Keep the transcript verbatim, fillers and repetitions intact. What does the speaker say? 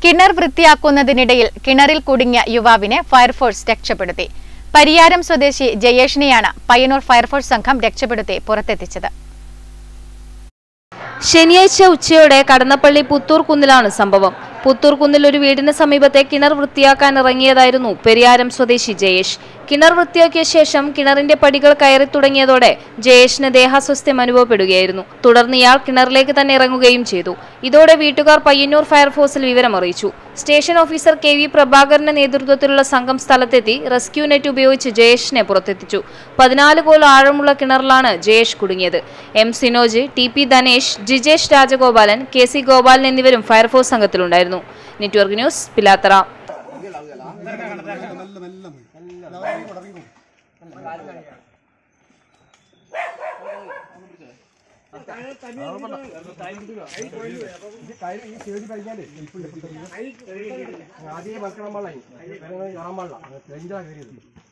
കിണർ വൃത്തിയാക്കുന്നതിനിടയിൽ കിണറിൽ കുടുങ്ങിയ യുവാവിനെ ഫയർഫോഴ്സ് രക്ഷപ്പെടുത്തി. പരിയാരം സ്വദേശി ജയേഷിനെയാണ് പയ്യന്നൂർ ഫയർഫോഴ്സ് സംഘം രക്ഷപ്പെടുത്തി പുറത്തെത്തിച്ചത്. ശനിയാഴ്ച ഉച്ചയോടെ കടന്നപ്പള്ളി പുത്തൂർ കുന്നിലാണ് സംഭവം. പുത്തൂർ കുന്നിൽ ഒരു വീടിന് സമീപത്തെ കിണർ വൃത്തിയാക്കാൻ ഇറങ്ങിയതായിരുന്നു പെരിയാരം സ്വദേശി ജയേഷ്. കിണർ വൃത്തിയാക്കിയ ശേഷം കിണറിന്റെ പടികൾ കയറി തുടങ്ങിയതോടെ ജയേഷിന് ദേഹാസ്വാസ്ഥ്യം അനുഭവപ്പെടുകയായിരുന്നു. തുടർന്ന് ഇയാൾ കിണറിലേക്ക് തന്നെ ഇറങ്ങുകയും ചെയ്തു. ഇതോടെ വീട്ടുകാർ പയ്യന്നൂർ ഫയർഫോഴ്സിൽ വിവരമറിയിച്ചു. സ്റ്റേഷൻ ഓഫീസർ കെ വി പ്രഭാകരന്റെ നേതൃത്വത്തിലുള്ള സംഘം സ്ഥലത്തെത്തി റെസ്ക്യൂ നെറ്റ് ഉപയോഗിച്ച് ജയേഷിനെ പുറത്തെത്തിച്ചു. പതിനാല് കോൽ ആഴമുള്ള കിണറിലാണ് ജയേഷ് കുടുങ്ങിയത്. M Sinoj, T P Dhanesh, Jijesh Rajagopalan, K C Gopalan എന്നിവരും ഫയർഫോഴ്സ് സംഘത്തിലുണ്ടായിരുന്നു. Network news, Pilathara. ആദ്യം വെക്കണം വെള്ളം